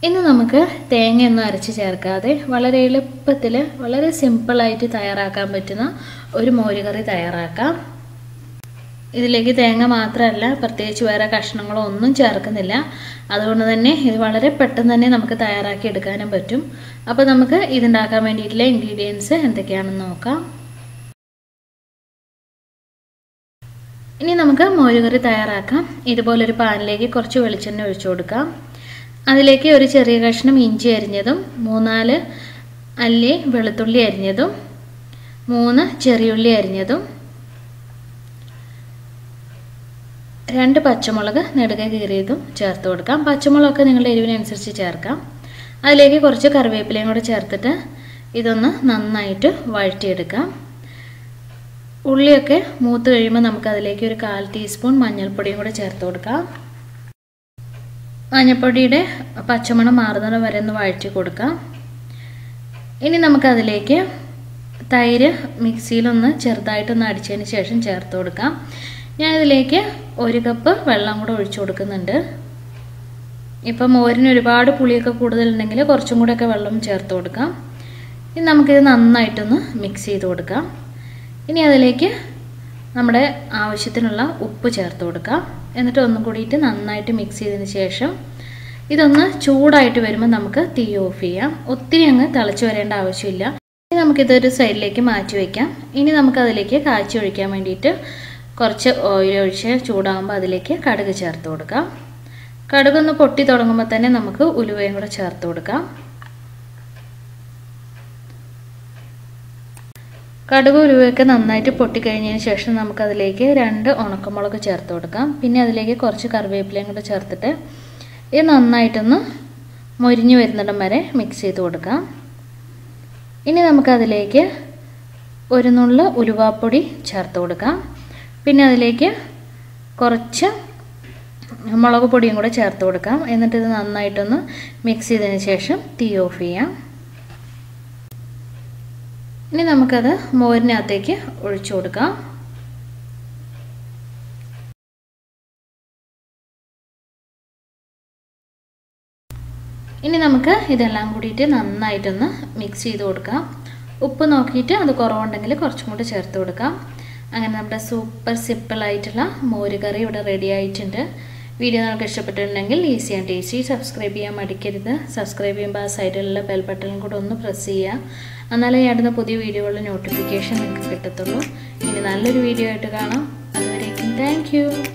ഇന്ന് നമുക്ക് തേങ്ങയൊന്നും അരച്ച് ചേർക്കാതെ വളരെ എളുപ്പത്തിൽ വളരെ സിമ്പിളായിട്ട് തയ്യാറാക്കാൻ പറ്റുന്ന ഒരു മോരുകറി തയ്യാറാക്കാം. ഇതിലേക്ക് തേങ്ങ മാത്രമല്ല പ്രത്യേകിച്ച് വേറെ കഷ്ണങ്ങളോ ഒന്നും ചേർക്കുന്നില്ല. അതുകൊണ്ട് തന്നെ ഇത് വളരെ പെട്ടെന്ന് തന്നെ നമുക്ക് തയ്യാറാക്കി എടുക്കാനും പറ്റും. അപ്പോൾ നമുക്ക് ഇതുണ്ടാക്കാൻ വേണ്ടിയിട്ടുള്ള ഇൻഗ്രീഡിയൻസ് എന്തൊക്കെയാണെന്ന് നോക്കാം. ഇനി നമുക്ക് മോരുകറി തയ്യാറാക്കാം. ഇതുപോലൊരു പാനിലേക്ക് കുറച്ച് വെളിച്ചെണ്ണ ഒഴിച്ചു കൊടുക്കാം. അതിലേക്ക് ഒരു ചെറിയ കഷ്ണം ഇഞ്ചി അരിഞ്ഞതും 3-4 അല്ലി വെളുത്തുള്ളി അരിഞ്ഞതും 3 ചെറിയുള്ളി അരിഞ്ഞതും 2 പച്ചമുളക് നെടുകെ കീറിയതും ചേർത്ത് കൊടുക്കാം. പച്ചമുളകൊക്കെ നിങ്ങളുടെ എരിവിനനുസരിച്ച് ചേർക്കാം. അതിലേക്ക് കുറച്ച് കറിവേപ്പിലയും കൂടെ ചേർത്തിട്ട് ഇതൊന്ന് നന്നായിട്ട് വഴറ്റിയെടുക്കാം. ഉള്ളിയൊക്കെ മൂത്ത് കഴിയുമ്പോൾ നമുക്ക് അതിലേക്ക് ഒരു 1/4 ടീസ്പൂൺ മഞ്ഞൾപ്പൊടിയും കൂടെ ചേർത്ത് കൊടുക്കാം. മഞ്ഞൾപ്പൊടിയുടെ പച്ചമണം മാറുന്നത് വരെ ഒന്ന് വഴറ്റി കൊടുക്കാം. ഇനി നമുക്കതിലേക്ക് തൈര് മിക്സിയിലൊന്ന് ചെറുതായിട്ടൊന്ന് അടിച്ചതിന് ശേഷം ചേർത്ത് കൊടുക്കാം. ഞാനിതിലേക്ക് 1 കപ്പ് വെള്ളം കൂടെ ഒഴിച്ചു കൊടുക്കുന്നുണ്ട്. ഇപ്പം മോരിന് ഒരുപാട് പുളിയൊക്കെ കൂടുതലുണ്ടെങ്കിൽ കുറച്ചും കൂടെയൊക്കെ വെള്ളം ചേർത്ത് കൊടുക്കാം. ഇനി നമുക്കിത് നന്നായിട്ടൊന്ന് മിക്സ് ചെയ്ത് കൊടുക്കാം. ഇനി അതിലേക്ക് നമ്മുടെ ആവശ്യത്തിനുള്ള ഉപ്പ് ചേർത്ത് കൊടുക്കാം. എന്നിട്ട് ഒന്നും കൂടിയിട്ട് നന്നായിട്ട് മിക്സ് ചെയ്തതിന് ശേഷം ഇതൊന്ന് ചൂടായിട്ട് വരുമ്പോൾ നമുക്ക് തീ ഓഫ് ചെയ്യാം. ഒത്തിരി അങ്ങ് തിളച്ച് വരേണ്ട ആവശ്യമില്ല. ഇനി നമുക്കിതൊരു സൈഡിലേക്ക് മാറ്റി വയ്ക്കാം. ഇനി നമുക്കതിലേക്ക് കാച്ചി ഒഴിക്കാൻ വേണ്ടിയിട്ട് കുറച്ച് ഓയിൽ ഒഴിച്ച് ചൂടാകുമ്പോൾ അതിലേക്ക് കടുക് ചേർത്ത് കൊടുക്കാം. കടുകൊന്ന് പൊട്ടി തുടങ്ങുമ്പോൾ തന്നെ നമുക്ക് ഉലുവയും കൂടെ ചേർത്ത് കൊടുക്കാം. കടുക് ഉലുവയൊക്കെ നന്നായിട്ട് പൊട്ടിക്കഴിഞ്ഞതിന് ശേഷം നമുക്കതിലേക്ക് 2 ഉണക്കമുളക് ചേർത്ത് കൊടുക്കാം. പിന്നെ അതിലേക്ക് കുറച്ച് കറിവേപ്പിലയും കൂടെ ചേർത്തിട്ട് ഇത് നന്നായിട്ടൊന്ന് മൊരിഞ്ഞ് വരുന്നിടം വരെ മിക്സ് ചെയ്ത് കൊടുക്കാം. ഇനി നമുക്കതിലേക്ക് 1 നുള്ള് ഉലുവാപ്പൊടി ചേർത്ത് കൊടുക്കാം. പിന്നെ അതിലേക്ക് കുറച്ച് മുളക് പൊടിയും കൂടെ ചേർത്ത് കൊടുക്കാം. എന്നിട്ട് ഇത് നന്നായിട്ടൊന്ന് മിക്സ് ചെയ്തതിന് ശേഷം തീ ഓഫ് ചെയ്യാം. ഇനി നമുക്കത് മോരിനകത്തേക്ക് ഒഴിച്ചു കൊടുക്കാം. ഇനി നമുക്ക് ഇതെല്ലാം കൂടിയിട്ട് നന്നായിട്ടൊന്ന് മിക്സ് ചെയ്ത് കൊടുക്കാം. ഉപ്പ് നോക്കിയിട്ട് അത് കുറവുണ്ടെങ്കിൽ കുറച്ചും കൂടി ചേർത്ത് കൊടുക്കാം. അങ്ങനെ നമ്മുടെ സൂപ്പർ സിമ്പിളായിട്ടുള്ള മോരുകറി ഇവിടെ റെഡി ആയിട്ടുണ്ട്. വീഡിയോ നിങ്ങൾക്ക് ഇഷ്ടപ്പെട്ടിട്ടുണ്ടെങ്കിൽ ഈസി ആൻഡ് ടേസ്റ്റി സബ്സ്ക്രൈബ് ചെയ്യാൻ മടിക്കരുത്. സബ്സ്ക്രൈബ് ചെയ്യുമ്പോൾ ആ സൈഡിലുള്ള ബെൽ ബട്ടണും കൂടെ ഒന്ന് പ്രസ് ചെയ്യുക. എന്നാലേ അടുത്ത പുതിയ വീഡിയോകളുടെ നോട്ടിഫിക്കേഷൻ നിങ്ങൾക്ക് കിട്ടത്തുള്ളൂ. ഇനി നല്ലൊരു വീഡിയോ ആയിട്ട് കാണാം. അതുവരേക്കും താങ്ക് യു.